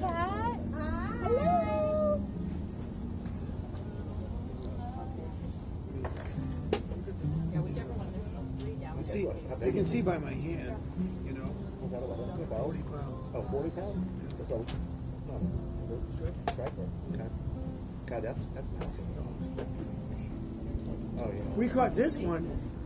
cat. Hello. See, they can see by my hand, you know. 40 pounds. Oh, 40 pounds? So, striper. Okay. God, that's massive. Oh, yeah. We caught this one